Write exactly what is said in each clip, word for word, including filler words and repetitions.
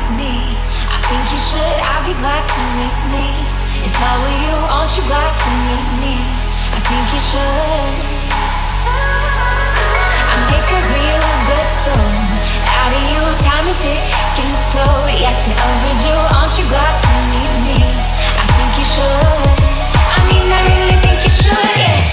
me? I think you should, I'd be glad to meet me. If I were you, aren't you glad to meet me? I think you should. I make a real good song out of you, time and ticking slow. Yes, to overdue, aren't you glad to meet me? I think you should. I mean, I really think you should, yeah.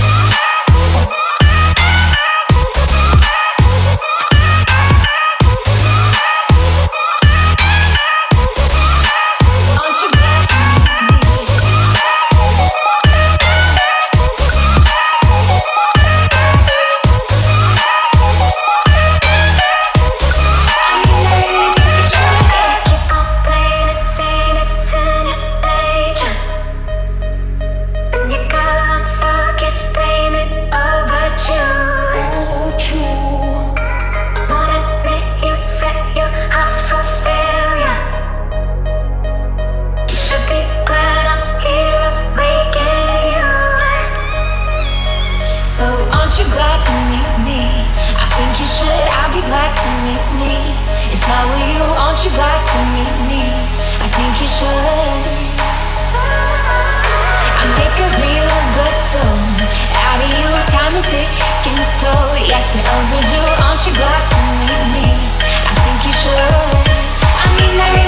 Yes, and overdue, aren't you glad to meet me? I think you should. I mean, I really